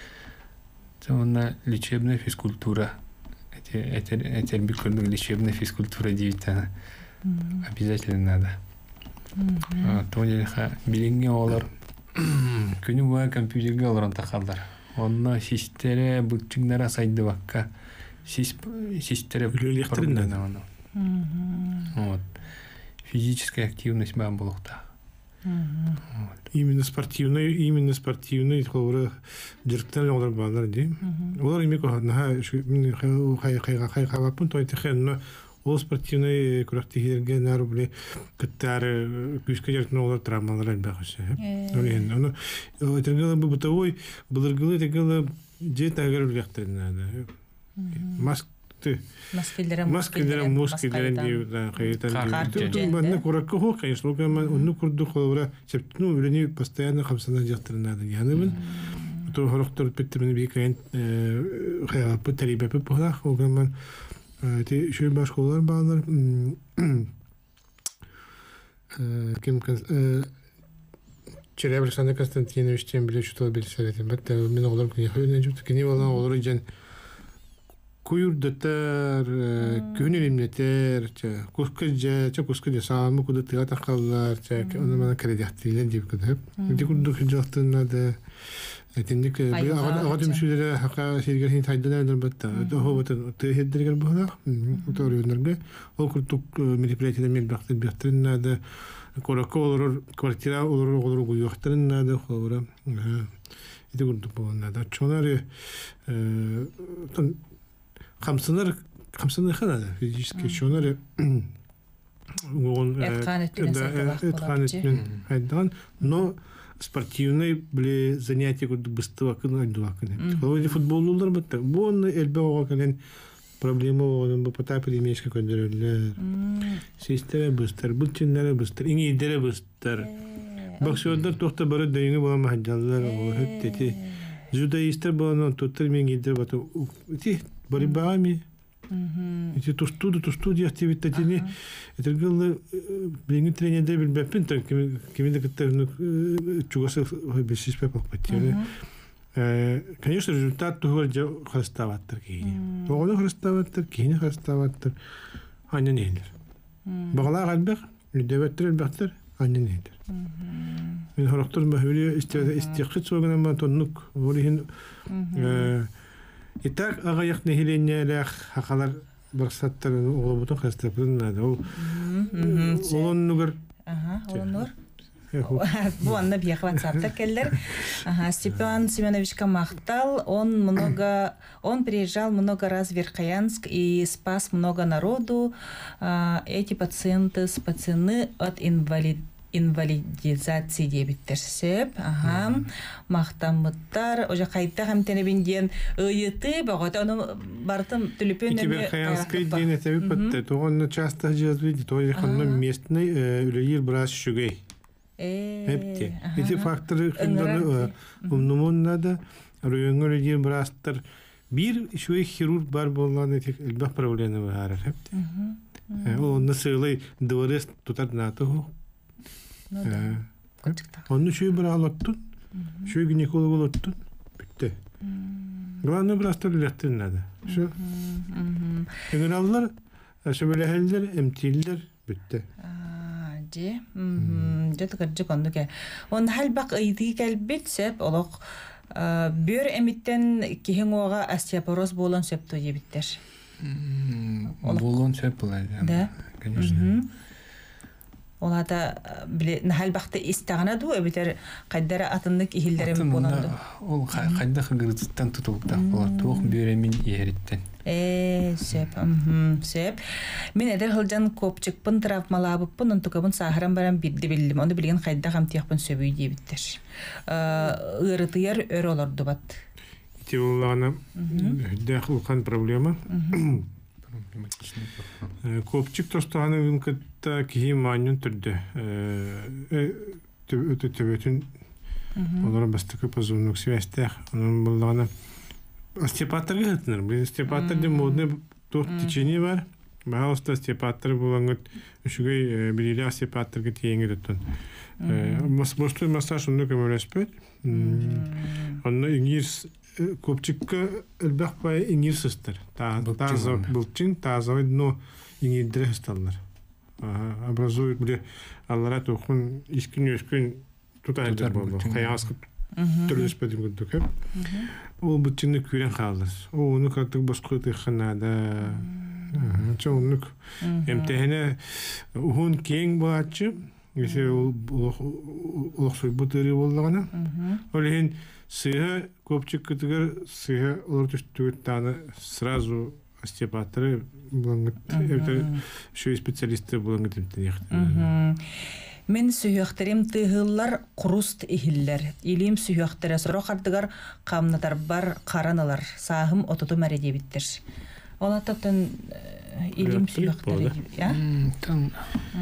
она лечебная физкультура. Это это это бикордук лечебная физкультура девятана. Обязательно надо. А то я билинге олар күнү буга компьютерге олорон такалдар. Онна систере бутчуңдара сайды бакка. Систере билилектерин. Вот. Физическая активность бам болукта. Именно спортивный, именно спортивный, хлора, директор олар балар ди. Олар имеко на мен хай хай хай хай пункт айтхан, но ол спортивный күрәктегеләргә нәрбле кыттар күскә директор олар травмалар бәхәсе. Олен, аны этергә бу бутовой, булыргылы тегеле жет агар директорына. Маск Маскелдерем маскелдерем мускелдерем диюда кайтан диюда. Банна куракка хо, конечно, логама онну курду хлора, септну үлени постоянно хамсана жактырына да. Яны бин то хорохтор петтемен бикайн хая путарибе пухлах, логама те шөй башкалар баалар ким Череб Александр Константинович тем биле что билсәләтен. Бәттә мен олар кини хәйнә җут кини вала олар җан Куюрдатар, күнелемнетер, кускыжа, кускыжа самы куда тыга такаллар, оны мана кредиттилер дип кудып. Ди курдук жактына да этиндик агадым сүлере хака сергер хин тайдылар батта. Хобот тегеддергер бала. Ториунерге ол курдук мероприятиелер мен бакты бактырына да кораколор квартира олор олор гуяктырына да хобора. Ди курдук болна да чонары э Хамсыныр хамсаны хана физически шонары он этканетмен айдан, но спортивный были занятия куда быстро кына дуакны. Когда футболлар бит, бу он элбе оган проблема он бу пота перемешка көндөрөлөр. Система быстро, бутчинлары быстро, иңидере быстро. Боксердар тохта бары дөйүнгө бола махаллар, о хеттети. Жудаистер болон тоттер меңидер бату. Ти борьбами. Эти то студу, то студи активитетини. Это гылы беңи тренерде билбеппин, кимде кеттер чугасы бесис пепак патчер. Конечно, результат тугар хаставаттыр кейин. Тогоны хаставаттыр, кейин хаставаттыр. Анын элер. Багала галбек, үдебеттер бактыр, анын элер. Мен характер бахөле истиққит согана тоннук орихин итак агаяк нехиленнелер хакалар барсаттар олобутун хастапын нада ол олоннугар ага олоннугар бу анна бияхват саптар келлер. Ага, Степан Семенович Камахтал, он много, он приезжал много раз в Верхоянск и спас много народу. Эти пациенты спасены от инвалид инвалидизации дебиттерсеп. Ага, мактамыттар, уже кайта һәм тенебинден ыйыты багыта аны бартым түлүпөнө. Верхоянский день это битте. То он часто жазбыйды, то яханны местный үлейир брас шугай. Эпте. Эти факторы хиндан умнумуннада районгөрден брастар бир шуй хирург бар болгон эти элбах проблема бар хепте. Ол насылы дворес тутат нато. Ну да. Он шуй бралаттын, шуй гинеколог болоттун. Битте. Главное брастар леттен надо. Шу. Генераллар, ашабелехелдер, эмтиллер битте. Же, мм, же тагыржы кондуке. Он халбак ыйды келбит сеп олок бөр эмиттен киһин ога остеопороз болон септо ебиттер. Болон сеп булай. Да, конечно. Олата биле халбакты истагана ду эбитер кайдара атындык ихилдерем болонду. Ол кайда хыгырыттан тутулуктак болот. Тох бөр эмин иериттен. Э, сеп, мм, сеп. Мен эдер хылжан копчыкпын травмалабыппын, онтукабын сахаран баран бирди билдим. Оны билген кайда камтыякпын сөбүй дебиттер. Ырытыяр өр олорду бат. Тиулана дахулкан проблема. Копчык тостаны винкатта кийиманын түрдө. Э, өтө төбөтүн. Олар бастыкы позывнук связьтер. Анын булганы остеопатырга хатыныр. Бул остеопатырдын модный тох течение бар. Баалыста остеопатыр булган үшүгөй билили остеопатырга тиеңи өттүн. Э, мостой массаж онда көмөлөспөт. Анны иңирс копчыкка элбах пай иңирсыстыр. Таза булчин, таза дно иңирдиресталлар. Образуют биле аллара тохун искин-өскүн тутайдыр болду. Каяскып төлөспөдүн көрдөк. Ол бутчинни күрен калдыр. Ону каттык башкы ханада. Чоонук эмтехне ухун кең баачы. Есе олохсой бутыры болгана. Олен сыйга копчык кытыгар сыйга олор түстүгүттаны сразу остеопатры булангыт. Это шуй специалисты булангыт эмтенек. Мен сүйөктерим тыгыллар куруст ихиллер. Илим сүйөктере сорохардыгар камнатар бар караналар. Сахым ототу мәреде биттер. Олататын илим сүйөктери. Я? Тан.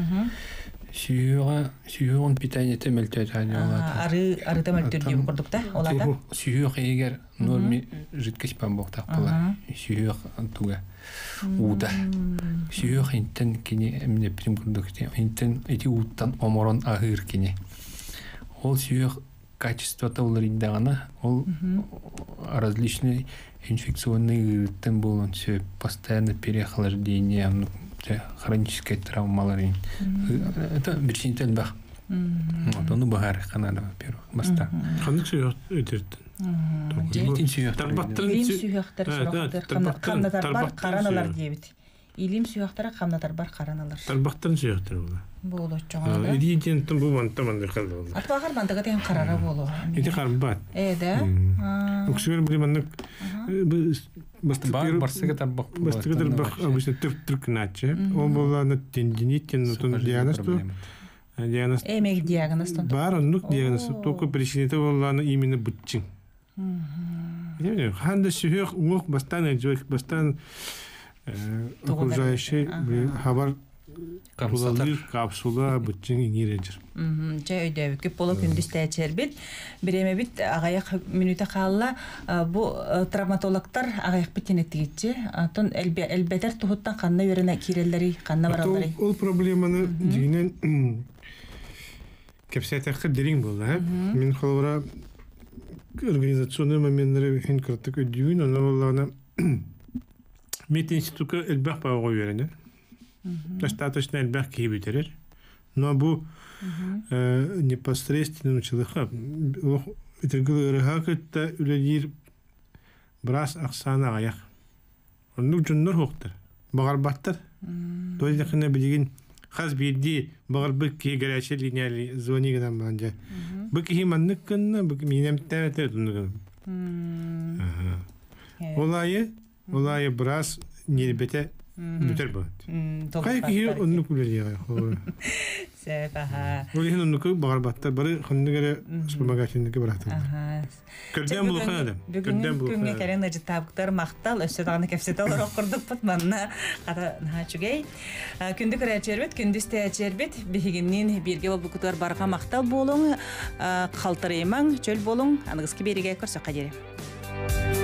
Сүйөга сүйөгөн питание темелтет аныла. Ары ары темелтет деп көрдүк да. Олата. Сүйөг эгер норме жидкость памбоктак була. Сүйөг антуга. Уда. Сүйөг интен кини эмне прим көрдүк. Интен эти уттан оморон агыр кини. Ол сүйөг качеството уларындагана, ол различные инфекционные грипптен болон все постоянно переохлаждение, хронические травмалары. Это бирчинтен бах. Вот он багар канада, во-первых, баста. Ханнык сүйөг өтөрдүн. Тарбаттырын сүйөктөр сорохтор канатар бар караналар дебит. илим сүйақтара қамнатар бар қараналар. Тарбақтан сүйақтар олар. Болу жоғанда. Идиентін бұл манта манды қалды олар. Атпағар мандыға дейін қарара болу. Еті қарбат. Эді? Өксігер біле мандық Бар, барсыға тарбақ болады. Бастыға тарбақ обычно түрк наче. Ол боланы тендинит, тен диагноз ту. Диагноз. Эмек диагноз тон. Бар, оннук диагноз. Только причините боланы именно бутчин. Ханда сүйек уңық бастан әжуек, бастан окружающий хабар Тулалыр, капсула, бутчин иңер әжір. Жай өйді өкіп болу күндіз тәчер бит. Біреме бит ағаяқ минута қалла бұ травматологтар ағаяқ біттен әттігетші. Тон әлбәтер тұхыттан қанна өріне керелері, қанна баралары. Ол проблеманы дегенен кәпсәтәқі дерің болды. Мен қалуыра организационный моменттері хен кірттік өдейін, оны олағына мединститутқа әлбәқ баға өрені. Достаточно әлбәқ кейі бөтерер. Но бұл непосредственно человека. Өтіргілі ұрыға көтті үлелер біраз ақсаны ағаяқ. Оның жүннер хоқтыр. Бағар баттыр. Той дәқіне білеген қаз берді бағар бір кей гәрәші линияли звони гынан бәнже. Бұл кей маннық күнні, бұл менем тәвәтер тұнығы. Олайы, олайы біраз нербеті бүтер болады. Қай кей онны күлелі ағай. Сәпаға. Олайын онны көк бағар баттыр. Бары қынны кәрі супермагазиндегі бірақтыр. Көрден бұл қан адам. Бүгін күнге кәрен әжі табықтар мақтал, өсет ағаны кәпсет алыр оқырдық бұт манна қата чүгей. Күнді көрі әчербет, күндіз тә әчербет, бігіннен берге ол бұқытығар барға мақтал болуң, қалтыр емаң, чөл болуң, анығызки береге көрсі қадері.